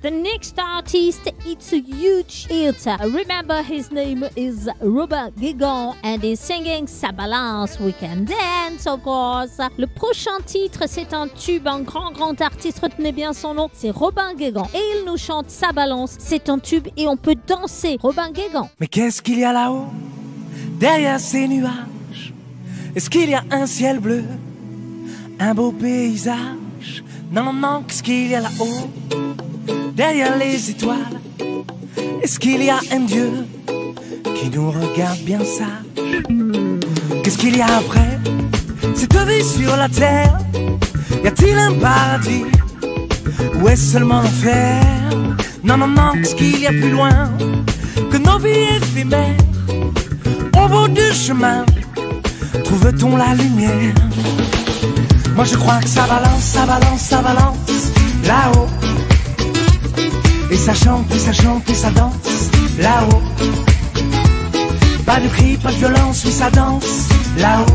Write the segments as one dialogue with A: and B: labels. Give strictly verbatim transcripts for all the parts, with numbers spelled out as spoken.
A: The next artist, it's a huge hit. Remember, his name is Robin Guegan and he's singing Ça balance, we can dance, of course. Le prochain titre, c'est un tube, un grand, grand artiste. Retenez bien son nom, c'est Robin Guegan. Et il nous chante Ça balance, c'est un tube et on peut danser. Robin Guegan.
B: Mais qu'est-ce qu'il y a là-haut, derrière ces nuages? Est-ce qu'il y a un ciel bleu, un beau paysage? Non, non, non, qu'est-ce qu'il y a là-haut, derrière les étoiles? Est-ce qu'il y a un Dieu qui nous regarde bien sage? Qu'est-ce qu'il y a après cette vie sur la terre? Y a-t-il un paradis ou est-ce seulement l'enfer? Non, non, non, qu'est-ce qu'il y a plus loin que nos vies éphémères? Au bout du chemin, trouve-t-on la lumière? Moi je crois que ça balance, ça balance, ça balance là-haut. Et ça chante, et ça chante, et ça danse là-haut. Pas de cris, pas de violence, oui ça danse là-haut.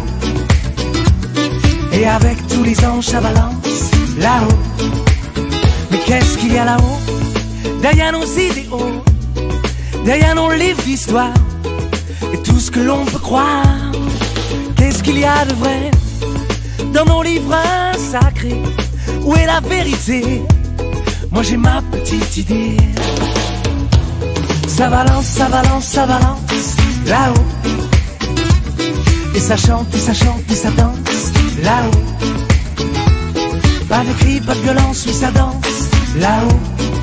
B: Et avec tous les anges ça balance là-haut. Mais qu'est-ce qu'il y a là-haut, derrière nos idéaux, derrière nos livres d'histoire et tout ce que l'on peut croire? Qu'est-ce qu'il y a de vrai dans nos livres sacrés? Où est la vérité? Moi j'ai ma petite idée. Ça balance, ça balance, ça balance là-haut. Et ça chante, et ça chante, et ça danse là-haut. Pas de cris, pas de violence, oui ça danse là-haut.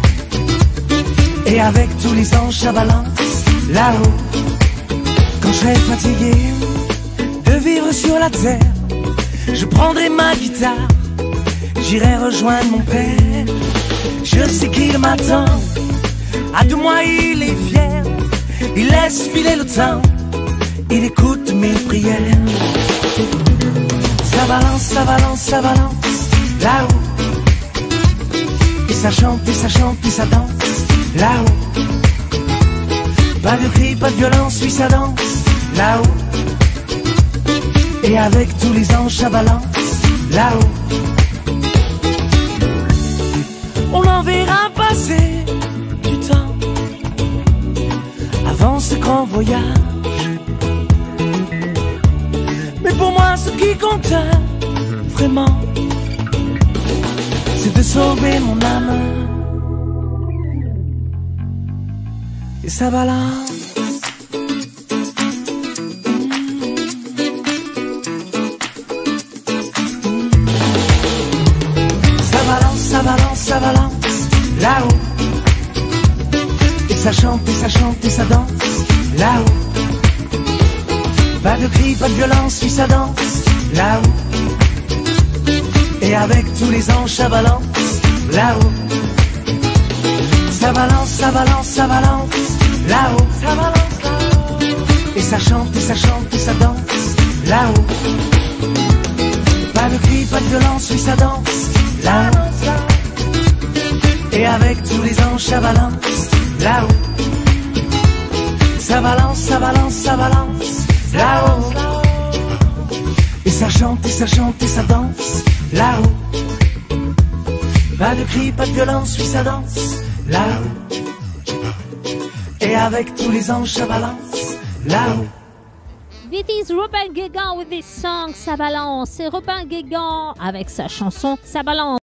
B: Et avec tous les anges ça balance là-haut. Quand je serai fatigué de vivre sur la terre, je prendrai ma guitare, j'irai rejoindre mon père. Je sais qu'il m'attend, à deux mois il est fier. Il laisse filer le temps, il écoute mes prières. Ça balance, ça balance, ça balance là-haut. Et ça chante, et ça chante, et ça danse là-haut. Pas de cris, pas de violence, oui ça danse là-haut. Et avec tous les anges ça balance là-haut. On en verra passer du temps avant ce grand voyage. Mais pour moi ce qui compte vraiment, c'est de sauver mon âme. Et ça balance. Ça balance, ça balance là-haut. Et ça chante, et ça chante, et ça danse là-haut. Pas de cris, pas de violence, oui ça danse là-haut. Et avec tous les anges ça balance là-haut. Ça balance, ça balance, ça balance là-haut. Ça balance là-haut. Et ça chante, et ça chante, et ça danse là-haut. Pas de cris, pas de violence, oui ça danse là-haut. Et avec tous les anges ça balance là-haut. Ça balance, ça balance, ça balance là-haut. Et ça chante, et ça chante, et ça danse là-haut. Pas de cris, pas de violence, oui ça danse là-haut. Et avec tous les anges ça balance là-haut.
A: This is Robin Guegan with this song Ça balance. C'est Robin Guegan avec sa chanson Ça balance.